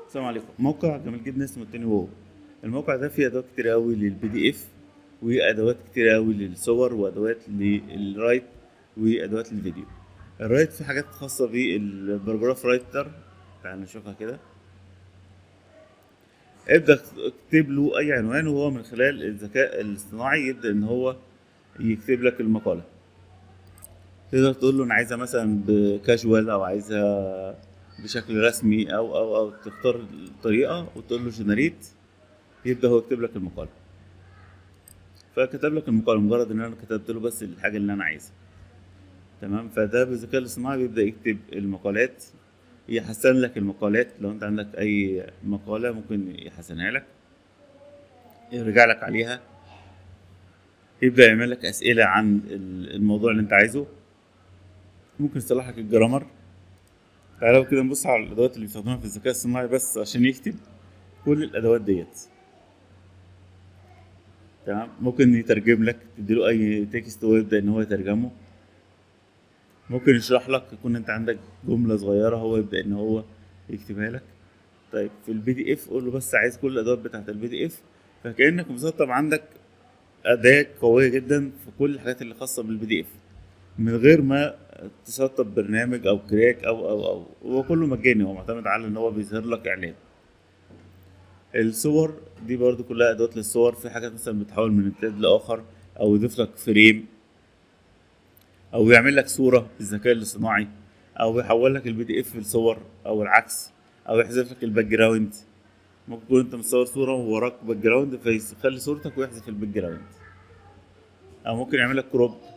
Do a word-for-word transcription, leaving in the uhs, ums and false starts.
السلام عليكم. موقع جميل جدا اسمه التاني وو. الموقع ده فيه ادوات كتير قوي للبي دي اف، وادوات كتير قوي للصور، وادوات للرايت، وادوات للفيديو. الرايت في حاجات خاصه بالباراجراف رايتر. تعال نشوفها كده. ابدا اكتب له اي عنوان، وهو من خلال الذكاء الاصطناعي يبدا ان هو يكتب لك المقاله. تقدر تقول له انا عايزها مثلا بكاجوال، او عايزها بشكل رسمي، او او او تختار الطريقه وتقول له جنريت، يبدا هو يكتب لك المقاله. فكتب لك المقاله مجرد ان انا كتبت له بس الحاجه اللي انا عايزها. تمام. فده بالذكاء الاصطناعي بيبدا يكتب المقالات، يحسن لك المقالات. لو انت عندك اي مقاله ممكن يحسنها لك، يرجع لك عليها، يبدا يعمل لك اسئله عن الموضوع اللي انت عايزه. ممكن يصلح لك الجرامر. تعالوا كده نبص على الادوات اللي بيستخدمها في الذكاء الصناعي بس عشان يكتب. كل الادوات ديت تمام. ممكن يترجم لك، تديله اي تكست ويبدا ان هو يترجمه. ممكن يشرح لك، يكون انت عندك جملة صغيرة هو يبدأ ان هو يكتبها لك. طيب في البي دي اف قول له بس عايز كل الادوات بتاعت البي دي اف، فكأنك مسطب عندك أداة قوية جدا في كل الحاجات اللي خاصة بالبي دي اف، من غير ما تسطب برنامج او كراك او او او هو كله مجاني. هو معتمد على ان هو بيظهر لك اعلان. الصور دي برضو كلها ادوات للصور. في حاجات مثلا بتحول من امتداد لاخر، او يضيف لك فريم، او يعمل لك صوره بالذكاء الاصطناعي، او يحول لك البي دي اف لصور، او العكس، او يحذف لك الباك جراوند. ممكن تكون انت مصور صوره ووراك باك جراوند، فيخلي صورتك ويحذف الباك جراوند. او ممكن يعمل لك كروب